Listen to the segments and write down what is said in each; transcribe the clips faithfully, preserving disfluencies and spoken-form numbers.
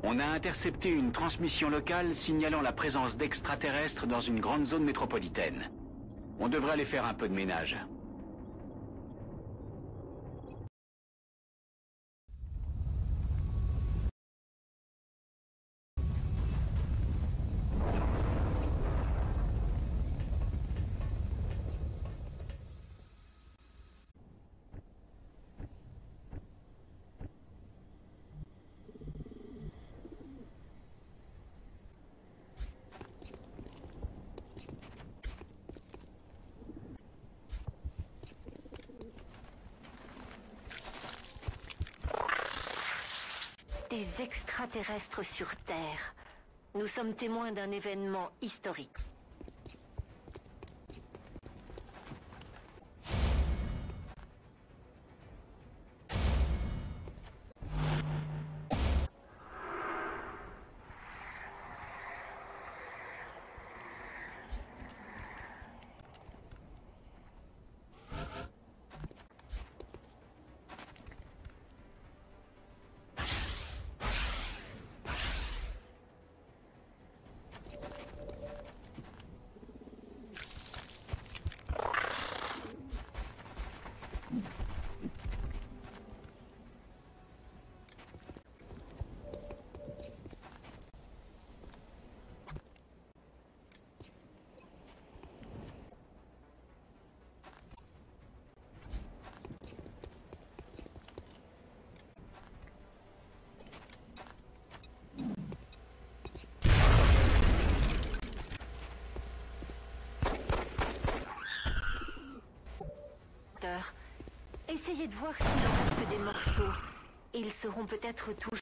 On a intercepté une transmission locale signalant la présence d'extraterrestres dans une grande zone métropolitaine. On devrait aller faire un peu de ménage. Des extraterrestres sur Terre. Nous sommes témoins d'un événement historique. Essayez de voir s'il en reste des morceaux. Ils seront peut-être toujours...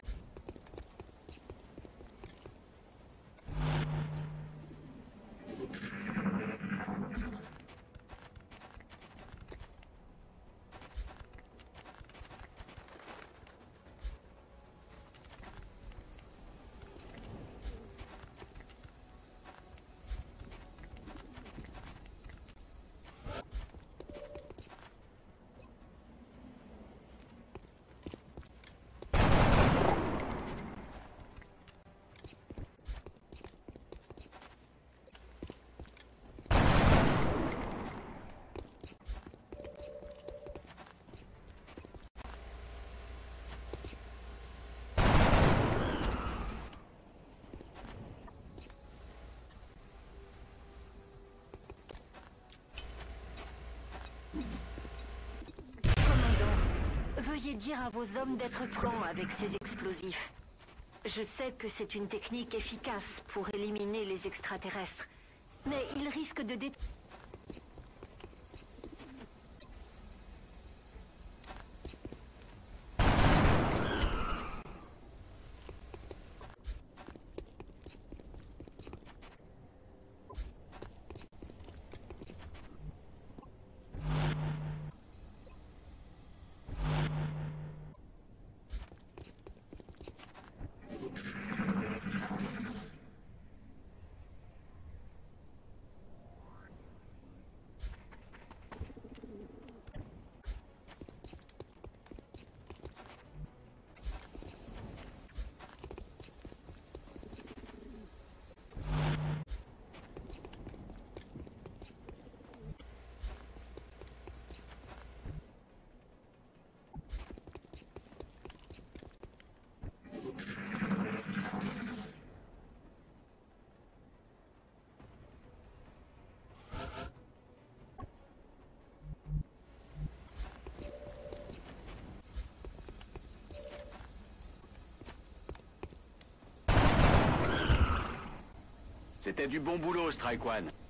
Veuillez dire à vos hommes d'être prudents avec ces explosifs. Je sais que c'est une technique efficace pour éliminer les extraterrestres, mais ils risquent de détruire... C'était du bon boulot, Strike One.